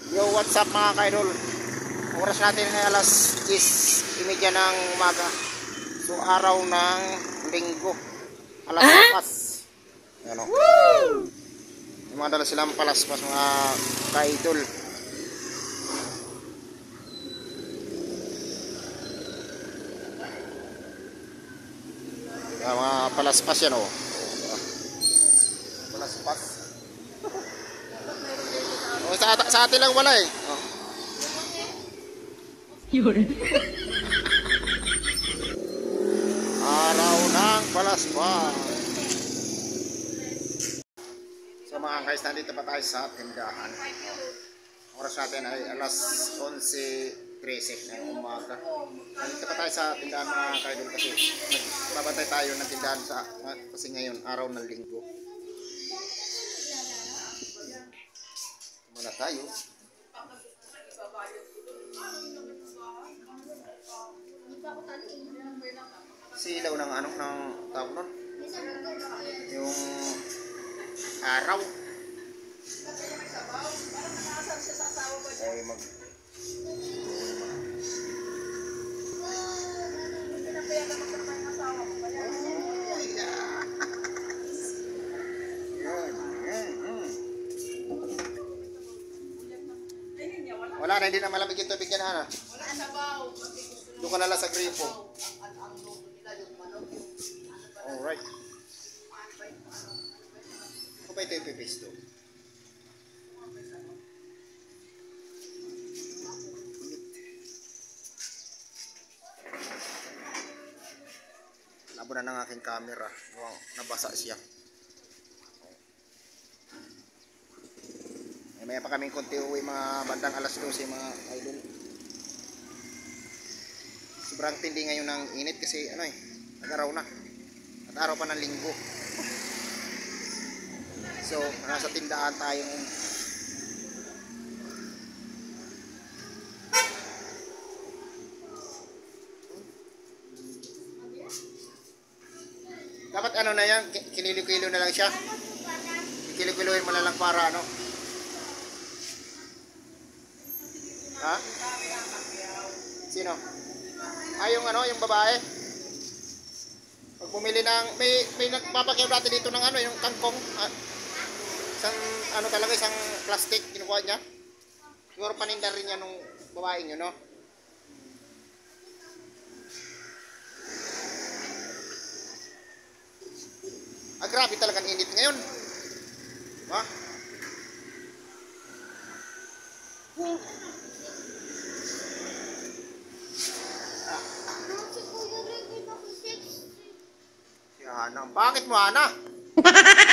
Yo, what's up mga kaidol? Oras natin ay alas 10:30 ng umaga. So, araw ng linggo. Alas pas. Ayan o. Yung mga dala silang palaspas mga kaidol. Mga palaspas yan o. Palaspas. O, sa atin lang wala eh. Oh. Araw ng palaspas. So mga guys, nandito pa tayo sa tindahan. Oras natin ay alas 11:13 ng umaga. Nandito pa tayo sa tindahan mga kaidol kasi nagbabantay tayo ng tindahan kasi ngayon araw ng linggo. Muna tayo. Silaw ng anong ng tawag nun? Yung araw. Ay mag wala na, hindi na malamig yung tubig yan, Ana. Doon ka na lang sa gripo. Alright. Ako ba ito yung pipis to? Labo na ng aking camera. Wow, nabasa siya. Maya pa kaming konti uwi mga bandang alas 12 mga idol. Sobrang tindi ngayon ng init kasi ano eh, nag-araw na. At araw pa ng linggo. So, nasa tindahan tayo. Dapat ano na yan, kililo-kilo na lang siya. Kilo-kiloin mo na lang para ano. Ha? Sino? Yung ano, yung babae. Pag bumili ng may nagpapakyaw natin dito ng ano, yung kangkong. Isang ano talaga, isang plastic kinukuha niya. Siguro paninda rin niya nung babaeng yun, no? Grabe talagang init ngayon. Ha? Si Hana. Bakit mo, Hana?